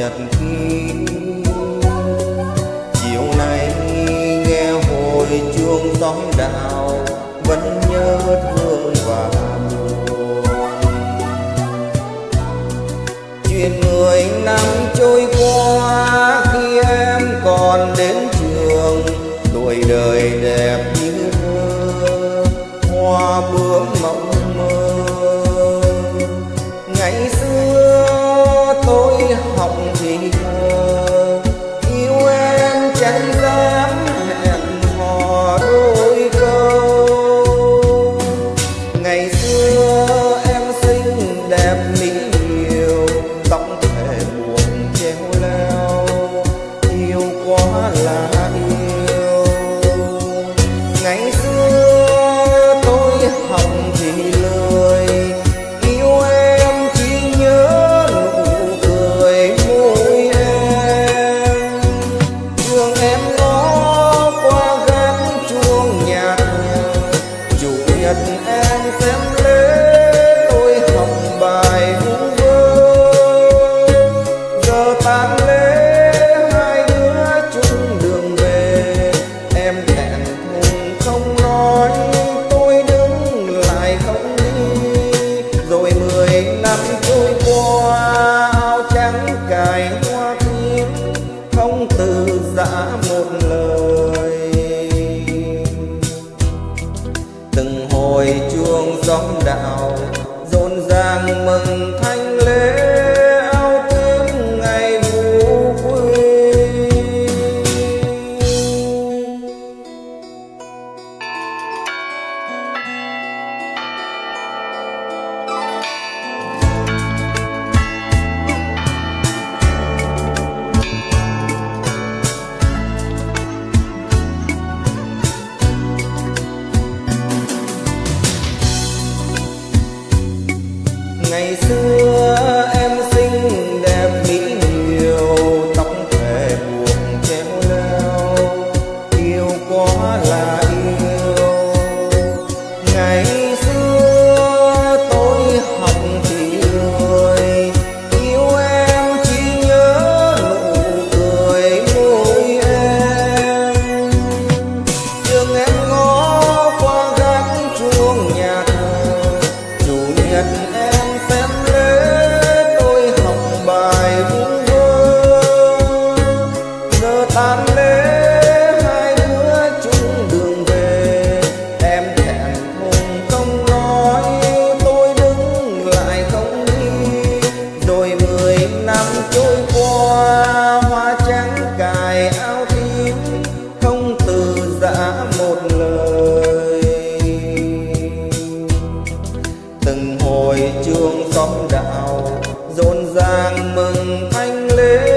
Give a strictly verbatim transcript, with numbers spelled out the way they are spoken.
nhật ký. Chiều nay nghe hồi chuông gió đạo vẫn nhớ thương và buồn. Chuyện mười năm trôi qua khi em còn đến trường, tuổi đời đẹp như thơ, hoa bướm mộng mơ. Ngày xưa tôi học thì thơ, yêu em chẳng dám hẹn hò đôi câu. Ngày xưa em xinh đẹp mỹ miều, tóc thề buồn treo leo, yêu quá là yêu. Ngày xưa tôi học thì lười, yêu em chỉ nhớ nụ cười môi em. Trường em ngó qua gác chuông nhạt nhòa, chủ nhật em xem lễ tôi học bài vu vơ. Giờ tan lễ hai đứa chung đường về, em thẹn thùng không nói, tôi đứng lại không đi. Rồi mười năm trôi qua, áo trắng cài hoa tím, không từ giã một lời. Từng hồi chuông gió đạo rộn ràng mừng thanh lễ, áo tím ngày vu quy. Ngày xưa em xinh đẹp mỹ miều, tóc thề buộc treo leo, yêu quá là yêu. Ngày xưa tôi học thì lười, yêu em chỉ nhớ nụ cười môi em. Trường em ngó qua gác chuông nhạt nhòa, chủ nhật em xem lễ tôi học bài vu vơ. Giờ tan lễ hai đứa chung đường về, em thẹn thùng không nói, tôi đứng lại không đi. Rồi mười năm trôi qua, hoa trắng cài áo tím, không từ giã một lời. Từng hồi chuông gió đạo rộn ràng mừng thanh lễ,